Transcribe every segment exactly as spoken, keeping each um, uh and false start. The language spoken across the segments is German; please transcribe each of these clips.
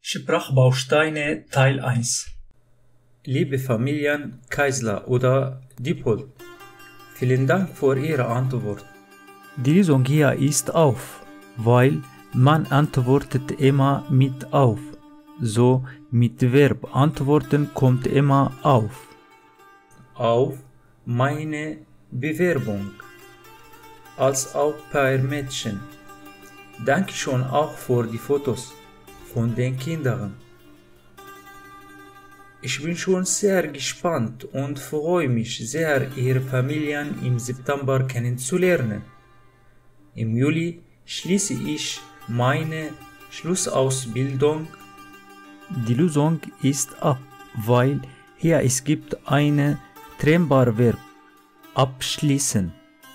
Sprachbausteine Teil eins. Liebe Familien Keisler oder Dippold, vielen Dank für Ihre Antwort. Die Lösung hier ist auf, weil man antwortet immer mit auf. So mit Verb antworten kommt immer auf. Auf meine Bewerbung als Au-pair-Mädchen. Dankeschön auch für die Fotos von den Kindern. Ich bin schon sehr gespannt und freue mich sehr, Ihre Familien im September kennenzulernen. Im Juli schließe ich meine Schlussausbildung. Die Lösung ist ab, weil hier es gibt eine trennbare Verb abschließen.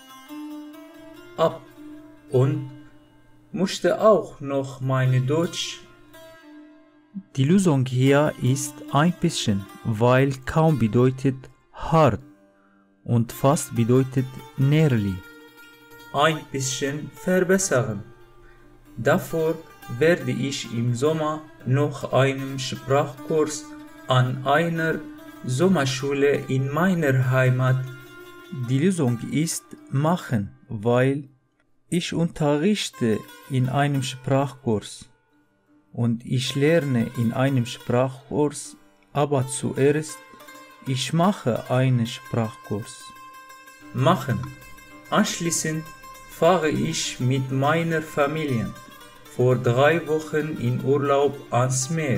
Ab und musste auch noch meine Deutsch. Die Lösung hier ist ein bisschen, weil kaum bedeutet hart und fast bedeutet nearly. Ein bisschen verbessern. Dafür werde ich im Sommer noch einen Sprachkurs an einer Sommerschule in meiner Heimat. Die Lösung ist machen, weil ich unterrichte in einem Sprachkurs. Und ich lerne in einem Sprachkurs, aber zuerst, ich mache einen Sprachkurs. Machen. Anschließend fahre ich mit meiner Familie vor drei Wochen in Urlaub ans Meer.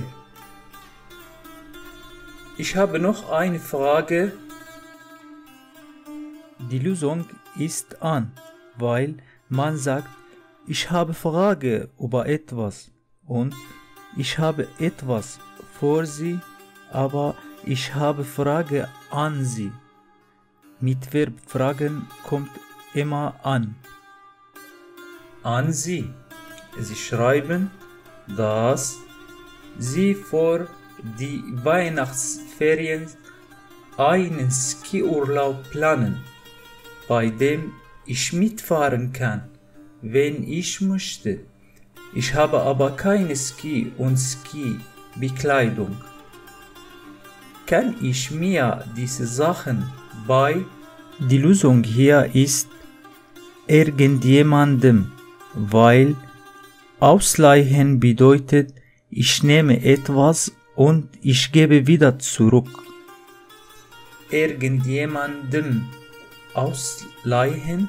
Ich habe noch eine Frage. Die Lösung ist an, weil man sagt, ich habe Frage über etwas. Und ich habe etwas vor Sie, aber ich habe Frage an Sie. Mit Verb fragen kommt immer an. An Sie. Sie schreiben, dass Sie vor die Weihnachtsferien einen Skiurlaub planen, bei dem ich mitfahren kann, wenn ich möchte. Ich habe aber keine Ski- und Ski-Bekleidung. Kann ich mir diese Sachen bei? Die Lösung hier ist irgendjemandem, weil ausleihen bedeutet, ich nehme etwas und ich gebe wieder zurück. Irgendjemandem ausleihen?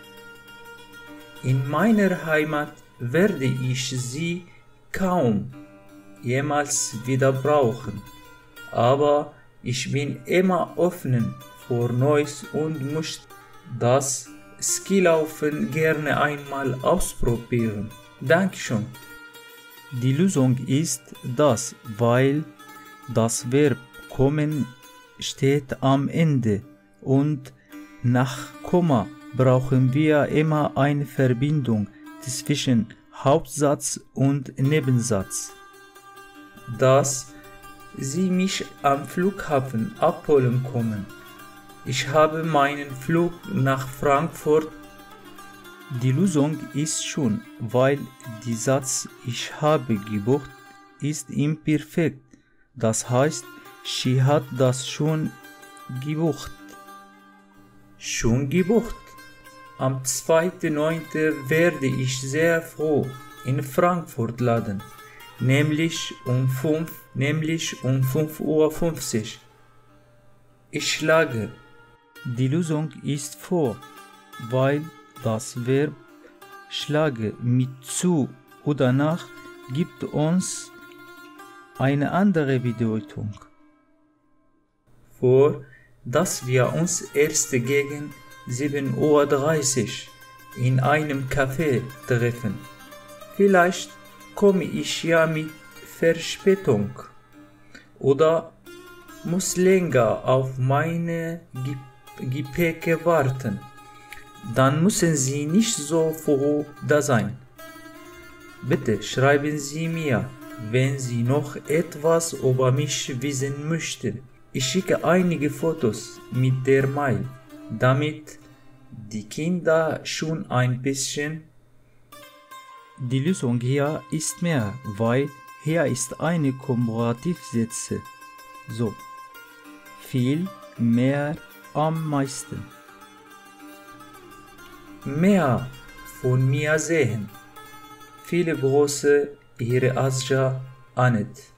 In meiner Heimat werde ich sie kaum jemals wieder brauchen, aber ich bin immer offen für Neues und möchte das Skilaufen gerne einmal ausprobieren. Dankeschön. Die Lösung ist das, weil das Verb kommen steht am Ende und nach Komma brauchen wir immer eine Verbindung zwischen Hauptsatz und Nebensatz. Dass Sie mich am Flughafen abholen kommen. Ich habe meinen Flug nach Frankfurt. Die Lösung ist schon, weil der Satz ich habe gebucht ist imperfekt. Das heißt, sie hat das schon gebucht. Schon gebucht. Am zweiten neunten werde ich sehr froh in Frankfurt landen, nämlich um fünf, nämlich um fünf Uhr fünfzig. Ich schlage. Die Lösung ist vor, weil das Verb schlage mit zu oder nach gibt uns eine andere Bedeutung. Vor, dass wir uns erst gegen sieben Uhr dreißig in einem Café treffen. Vielleicht komme ich ja mit Verspätung oder muss länger auf meine Gepäcke warten. Dann müssen Sie nicht so froh da sein. Bitte schreiben Sie mir, wenn Sie noch etwas über mich wissen möchten. Ich schicke einige Fotos mit der Mail, damit die Kinder schon ein bisschen. Die Lösung hier ist mehr, weil Hier ist eine Komparativsätze. So. Viel, mehr, am meisten. Mehr von mir sehen. Viele große ihre Asja anet.